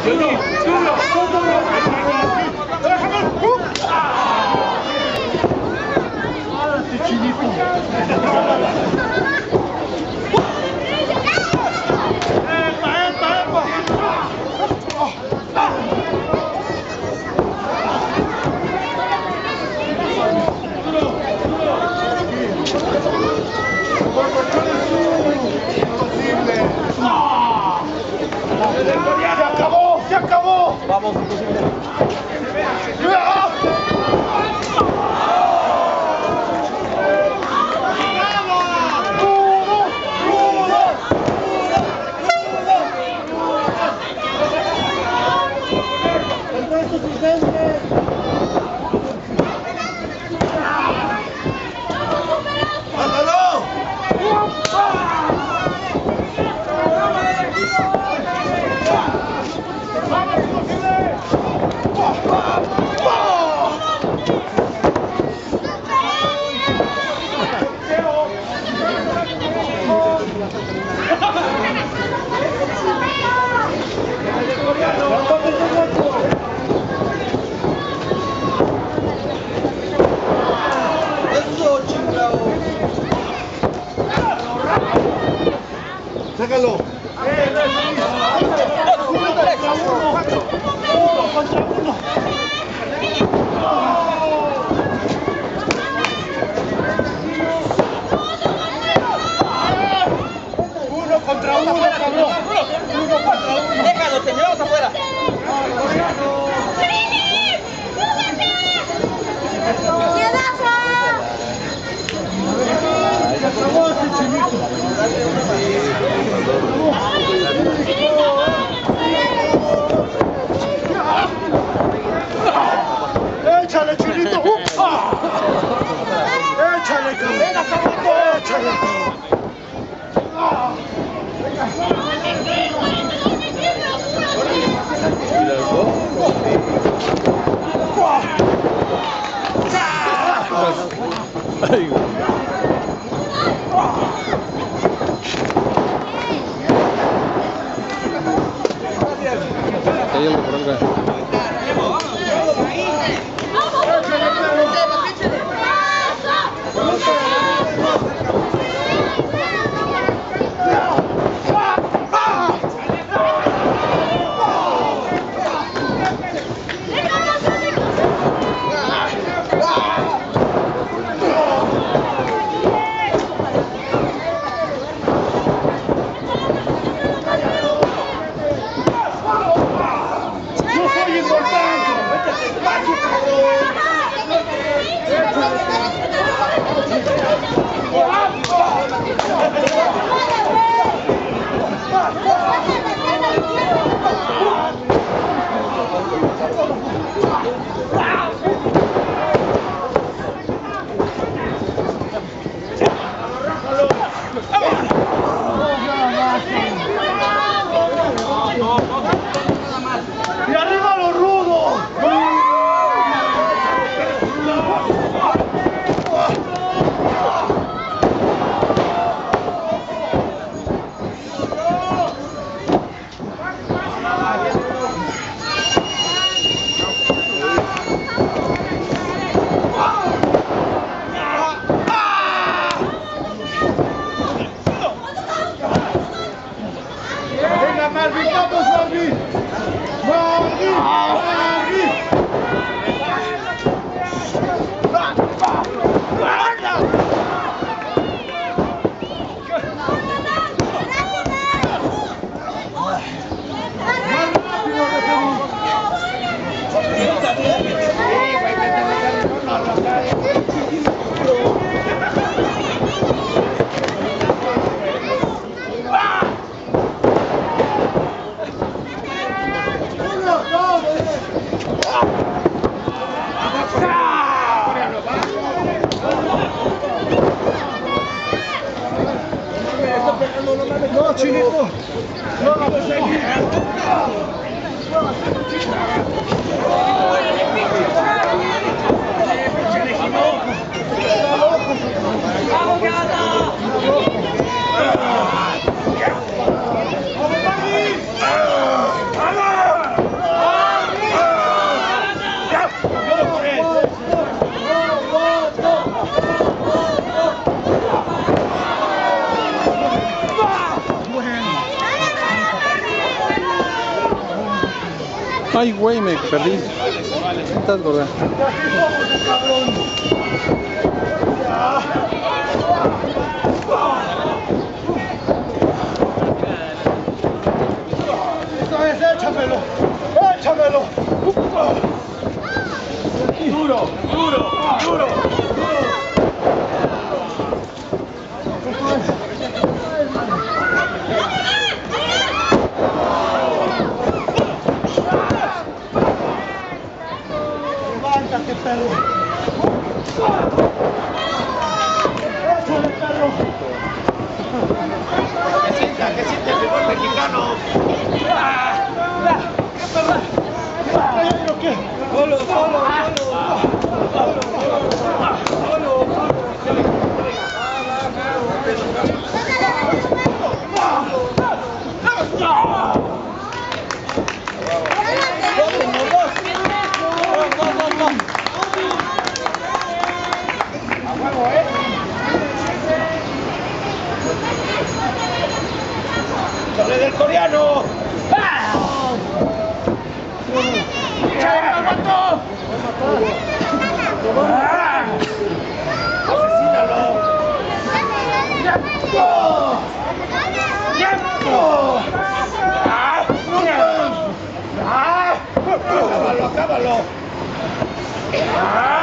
¡Se acabó! Vamos, imposible. ¡Sácalo! Uno contra uno, cabrón. Uno contra uno. Déjalo, señor, afuera. Se acabó ese chinito. ¡Échale, chinito! ¡Échale, cabrón! ¡Échale, cabrón! Ay, cállalo por acá. ¡Y arriba los rudos! ¡Venga, Marvin! ¡Vamos, Marvin! ¡Marvin! ¡Marvin! No, chinito. No, no, pues ¡vamos, Marvin! ¡Vamos! Ay, güey, me perdí. ¿Qué estás, gorda? Esta vez échamelo. Échamelo. Duro, duro, duro, duro. Levántate, perro. Échale, perro. Que sienta el fútbol mexicano. ¿Qué? Solo, solo, solo. ¡Sale del coreano! ¡Asesínalo! ¡Acábalo, acábalo!